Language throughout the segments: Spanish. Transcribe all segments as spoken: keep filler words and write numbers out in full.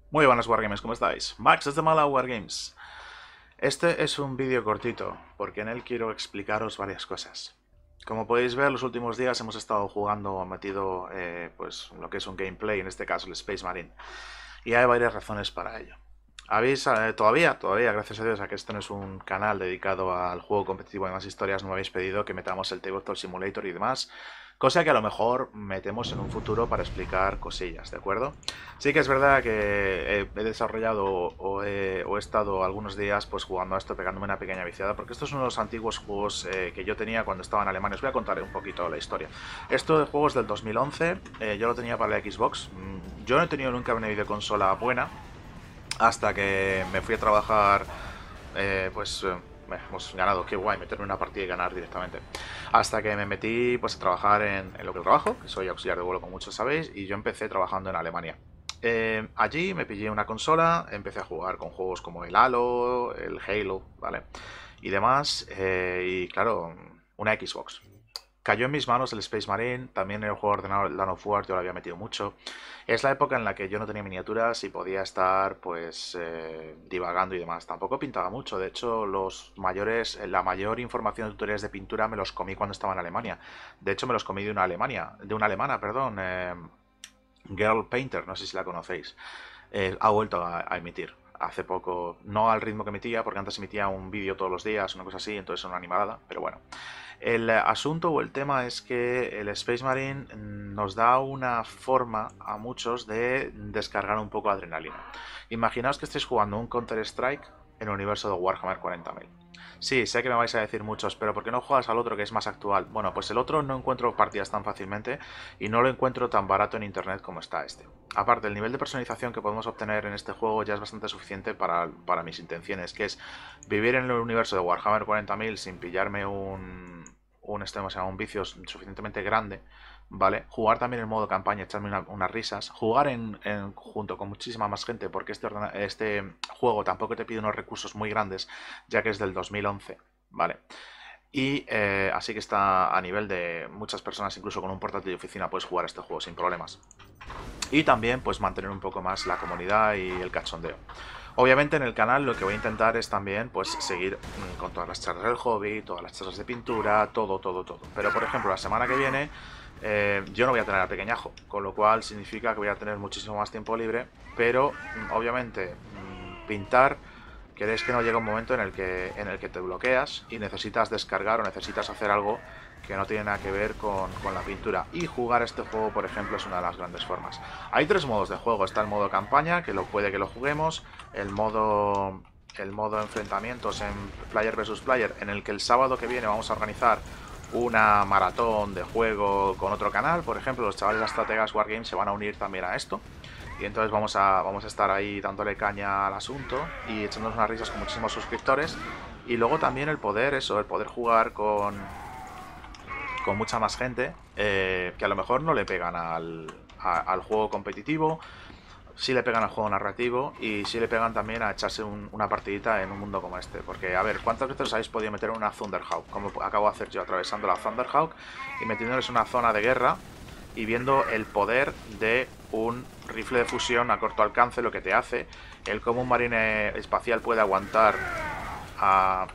Muy buenas Wargames, ¿cómo estáis? Max desde Mala Wargames. Este es un vídeo cortito, porque en él quiero explicaros varias cosas. Como podéis ver, los últimos días hemos estado jugando, metido eh, pues lo que es un gameplay, en este caso el Space Marine. Y hay varias razones para ello. Habéis, eh, todavía, todavía, gracias a Dios, a que este no es un canal dedicado al juego competitivo y más historias, no me habéis pedido que metamos el Tabletop Simulator y demás, cosa que a lo mejor metemos en un futuro para explicar cosillas, ¿de acuerdo? Sí que es verdad que he, he desarrollado o he, o he estado algunos días pues jugando a esto, pegándome una pequeña viciada, porque estos son los antiguos juegos eh, que yo tenía cuando estaba en Alemania. Os voy a contar un poquito la historia. Esto de juegos del dos mil once, eh, yo lo tenía para la Xbox. Yo no he tenido nunca una videoconsola buena, hasta que me fui a trabajar, eh, pues eh, hemos ganado, qué guay, meterme en una partida y ganar directamente. Hasta que me metí pues a trabajar en, en lo que trabajo, que soy auxiliar de vuelo como muchos sabéis, y yo empecé trabajando en Alemania. Eh, allí me pillé una consola, empecé a jugar con juegos como el Halo, el Halo, ¿vale? Y demás, eh, y claro, una Xbox. Cayó en mis manos el Space Marine, también el juego ordenado, el Dawn of War, yo lo había metido mucho. Es la época en la que yo no tenía miniaturas y podía estar pues eh, divagando y demás. Tampoco pintaba mucho, de hecho los mayores, la mayor información de tutoriales de pintura me los comí cuando estaba en Alemania. De hecho me los comí de una Alemania, de una alemana, perdón, eh, Girl Painter, no sé si la conocéis. Eh, ha vuelto a, a emitir hace poco, no al ritmo que emitía, porque antes emitía un vídeo todos los días, una cosa así, entonces una animada, pero bueno. El asunto o el tema es que el Space Marine nos da una forma a muchos de descargar un poco de adrenalina. Imaginaos que estéis jugando un Counter-Strike en el universo de Warhammer cuarenta mil. Sí, sé que me vais a decir muchos, pero ¿por qué no juegas al otro que es más actual? Bueno, pues el otro no encuentro partidas tan fácilmente y no lo encuentro tan barato en internet como está este. Aparte, el nivel de personalización que podemos obtener en este juego ya es bastante suficiente para, para mis intenciones, que es vivir en el universo de Warhammer cuarenta mil sin pillarme un, un, este, o sea, un vicio suficientemente grande, ¿vale? Jugar también en modo campaña, echarme una, unas risas, jugar en, en, junto con muchísima más gente, porque este, ordena, este juego tampoco te pide unos recursos muy grandes, ya que es del dos mil once, ¿vale? Y eh, así que está a nivel de muchas personas, incluso con un portátil de oficina puedes jugar este juego sin problemas. Y también pues mantener un poco más la comunidad y el cachondeo. Obviamente en el canal lo que voy a intentar es también pues seguir mmm, con todas las charlas del hobby, todas las charlas de pintura, todo, todo, todo. Pero por ejemplo la semana que viene eh, yo no voy a tener al pequeñajo, con lo cual significa que voy a tener muchísimo más tiempo libre, pero mmm, obviamente mmm, pintar, queréis que no llega un momento en el que en el que te bloqueas y necesitas descargar o necesitas hacer algo que no tiene nada que ver con, con la pintura. Y jugar este juego, por ejemplo, es una de las grandes formas. Hay tres modos de juego. Está el modo campaña, que lo puede que lo juguemos, el modo el modo enfrentamientos en player versus player, en el que el sábado que viene vamos a organizar una maratón de juego con otro canal. Por ejemplo, los chavales de Estrategas Wargames se van a unir también a esto. Y entonces vamos a, vamos a estar ahí dándole caña al asunto y echándonos unas risas con muchísimos suscriptores. Y luego también el poder, eso, el poder jugar con, con mucha más gente eh, que a lo mejor no le pegan al, a, al juego competitivo, sí le pegan al juego narrativo y sí le pegan también a echarse un, una partidita en un mundo como este. Porque, a ver, ¿cuántas veces os habéis podido meter en una Thunderhawk? Como acabo de hacer yo, atravesando la Thunderhawk y metiéndoles en una zona de guerra y viendo el poder de un rifle de fusión a corto alcance, lo que te hace, el cómo un marine espacial puede aguantar a...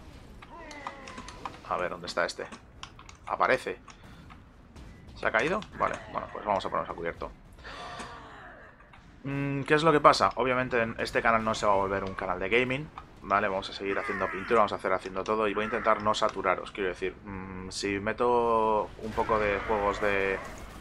A ver, ¿dónde está este? Aparece. ¿Se ha caído? Vale, bueno, pues vamos a ponernos a cubierto. ¿Qué es lo que pasa? Obviamente en este canal no se va a volver un canal de gaming, ¿vale? Vamos a seguir haciendo pintura, vamos a hacer haciendo todo y voy a intentar no saturaros, quiero decir, mmm, si meto un poco de juegos de...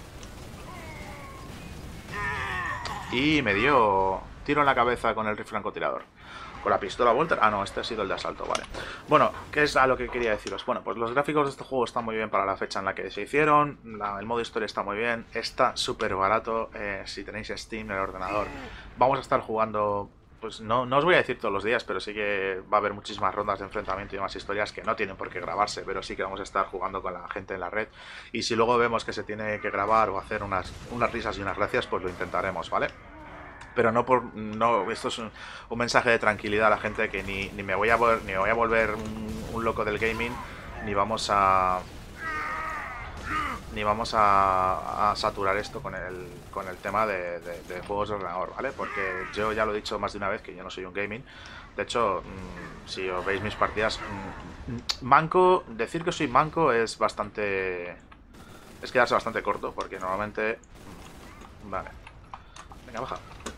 Y me dio tiro en la cabeza con el rifle francotirador. Con la pistola Walter. Ah, no, este ha sido el de asalto, vale. Bueno, ¿qué es a lo que quería deciros? Bueno, pues los gráficos de este juego están muy bien para la fecha en la que se hicieron. La, el modo historia está muy bien. Está súper barato. Eh, si tenéis Steam en el ordenador, vamos a estar jugando. Pues no, no os voy a decir todos los días, pero sí que va a haber muchísimas rondas de enfrentamiento y demás historias que no tienen por qué grabarse, pero sí que vamos a estar jugando con la gente en la red. Y si luego vemos que se tiene que grabar o hacer unas, unas risas y unas gracias, pues lo intentaremos, ¿vale? Pero no por no esto es un, un mensaje de tranquilidad a la gente que ni, ni me voy a volver, ni me voy a volver un, un loco del gaming, ni vamos a ni vamos a, a saturar esto con el, con el tema de, de, de juegos de ordenador, ¿vale? Porque yo ya lo he dicho más de una vez que yo no soy un gaming. De hecho, mmm, si os veis mis partidas, mmm, manco, decir que soy manco es bastante... es quedarse bastante corto, porque normalmente... Mmm, vale. Venga, baja.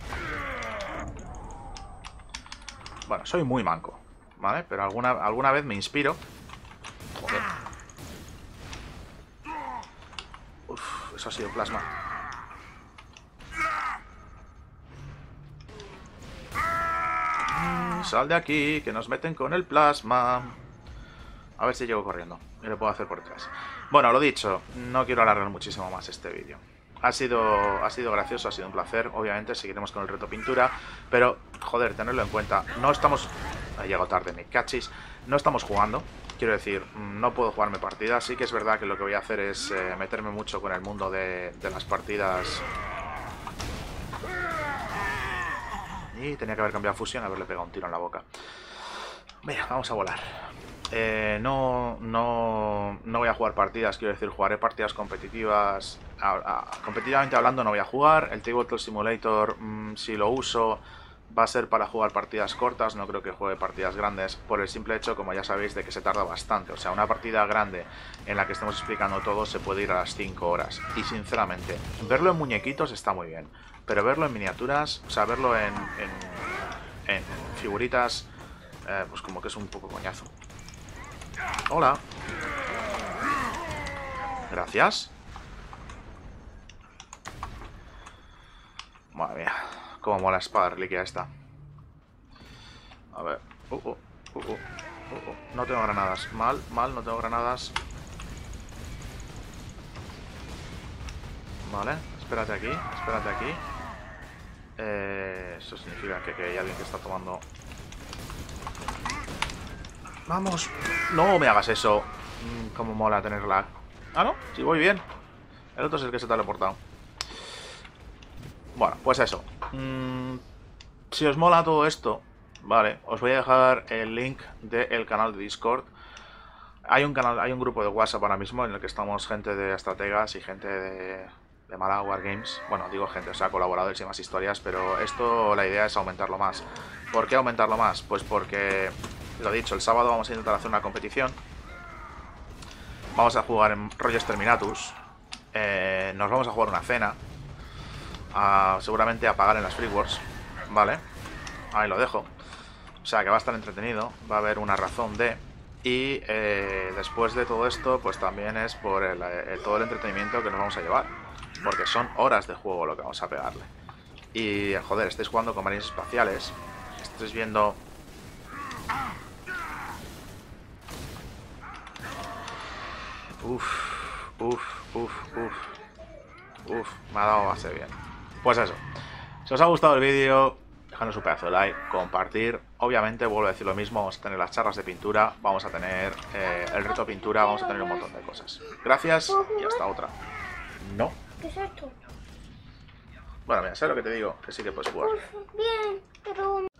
Bueno, soy muy manco, ¿vale? Pero alguna, alguna vez me inspiro. Joder. Uf, eso ha sido plasma. Mm, sal de aquí, que nos meten con el plasma. A ver si llego corriendo y lo puedo hacer por detrás. Bueno, lo dicho, no quiero alargar muchísimo más este vídeo. Ha sido, ha sido gracioso, ha sido un placer. Obviamente seguiremos con el reto pintura, pero, joder, tenerlo en cuenta. No estamos... Ha llegado tarde, me cachis. No estamos jugando. Quiero decir, no puedo jugarme partidas. Sí que es verdad que lo que voy a hacer es eh, meterme mucho con el mundo de, de las partidas. Y tenía que haber cambiado fusión, haberle pegado un tiro en la boca. Venga, vamos a volar. Eh, no, no, no voy a jugar partidas, quiero decir, jugaré partidas competitivas. A, a, competitivamente hablando no voy a jugar. El Tabletop Simulator, mmm, si lo uso, va a ser para jugar partidas cortas. No creo que juegue partidas grandes, por el simple hecho, como ya sabéis, de que se tarda bastante. O sea, una partida grande en la que estemos explicando todo se puede ir a las cinco horas. Y sinceramente, verlo en muñequitos está muy bien, pero verlo en miniaturas, o sea, verlo en, en, en figuritas, eh, pues como que es un poco coñazo. Hola. Gracias. Madre mía, cómo mola la espada reliquia esta. A ver. Uh, uh, uh, uh, uh, uh. No tengo granadas. Mal, mal, no tengo granadas. Vale, espérate aquí, espérate aquí. Eh, eso significa que, que hay alguien que está tomando... ¡Vamos! ¡No me hagas eso! Mm, cómo mola tenerla. Ah, no, sí voy bien. El otro es el que se ha teleportado. Bueno, pues eso. Mm, si os mola todo esto, vale, os voy a dejar el link del canal de Discord. Hay un canal, hay un grupo de WhatsApp ahora mismo en el que estamos gente de estrategas y gente de, de Málaga Wargames. Bueno, digo gente, o sea, colaboradores y más historias, pero esto, la idea es aumentarlo más. ¿Por qué aumentarlo más? Pues porque, lo dicho, el sábado vamos a intentar hacer una competición. Vamos a jugar en Rollos Terminatus. Eh, nos vamos a jugar una cena. A, seguramente a pagar en las Free Wars. Vale, ahí lo dejo. O sea que va a estar entretenido. Va a haber una razón de... Y eh, después de todo esto, pues también es por el, el, todo el entretenimiento que nos vamos a llevar. Porque son horas de juego lo que vamos a pegarle. Y, joder, estáis jugando con marines espaciales. Estáis viendo... Uf, uf, uf, uf. Uf, me ha dado bastante bien. Pues eso. Si os ha gustado el vídeo, dejadnos un pedazo de like, compartir. Obviamente, vuelvo a decir lo mismo, vamos a tener las charlas de pintura, vamos a tener eh, el reto pintura, vamos a tener un montón de cosas. Gracias y hasta otra. No. ¿Qué es esto? Bueno, mira, ¿sabes lo que te digo? Que sí que puedes jugar. Bien, pero...